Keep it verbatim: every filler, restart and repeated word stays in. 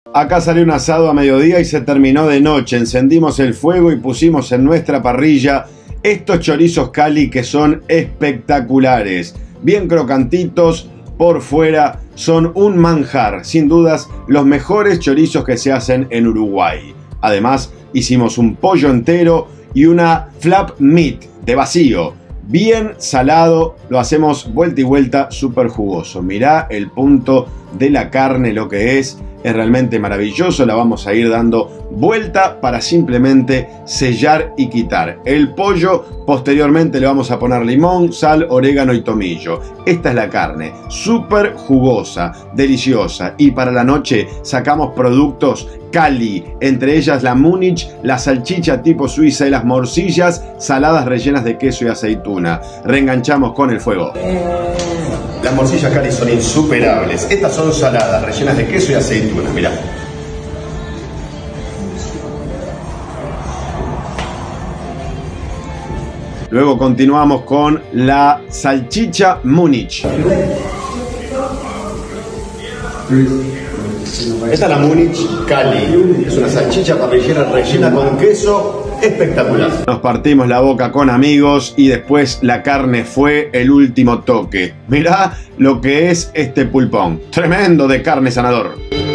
Acá salió un asado a mediodía y se terminó de noche. Encendimos el fuego y pusimos en nuestra parrilla estos chorizos Cali que son espectaculares. Bien crocantitos, por fuera son un manjar. Sin dudas, los mejores chorizos que se hacen en Uruguay. Además, hicimos un pollo entero y una flap meat de vacío. Bien salado, lo hacemos vuelta y vuelta, súper jugoso. Mirá el punto de la carne, lo que es. Es realmente maravilloso, la vamos a ir dando vuelta para simplemente sellar y quitar. El pollo, posteriormente le vamos a poner limón, sal, orégano y tomillo. Esta es la carne, súper jugosa, deliciosa. Y para la noche sacamos productos Cali, entre ellas la Múnich, la salchicha tipo suiza y las morcillas saladas rellenas de queso y aceituna. Reenganchamos con el fuego. Las morcillas Cali son insuperables. Estas son saladas, rellenas de queso y aceituna, mirá. Luego continuamos con la salchicha Múnich. Esta es la Múnich Cali. Es una salchicha parrillera rellena con queso. Espectacular. Nos partimos la boca con amigos y después la carne fue el último toque. Mirá lo que es este pulpón. Tremendo de carne sanador.